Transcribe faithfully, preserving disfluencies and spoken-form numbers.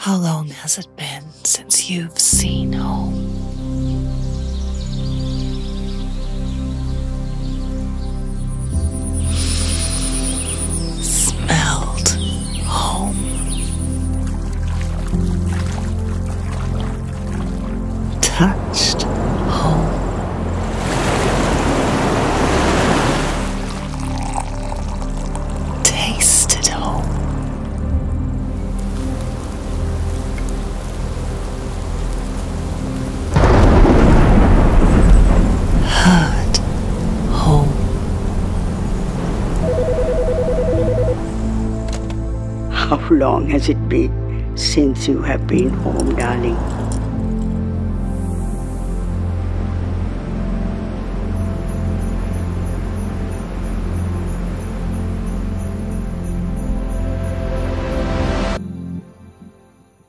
How long has it been since you've seen home? Smelled home? Touched home? Tasted home? Heard home? How long has it been since you have been home, darling?